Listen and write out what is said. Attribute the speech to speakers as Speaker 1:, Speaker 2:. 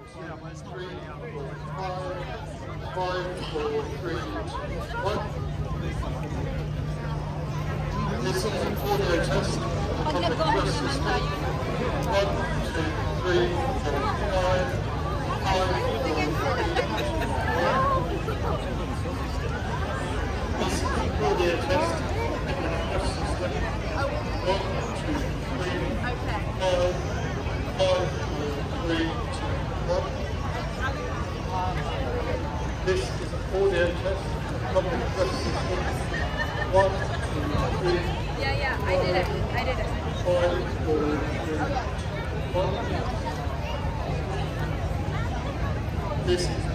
Speaker 1: 3, 4, 5, 5, 4, 3, 1. This is an audio test of the compressor system. 1, 2, 3, 4, 5, 5, 4, 3, 1. This is an audio test of the compressor system. 1, 2, 3, 5, 5, 4, 3, 2, 1. This is an audio test of the compressor system. 1, 2, 3.
Speaker 2: Yeah, I did it.
Speaker 1: 5, 4, 3, 1. This is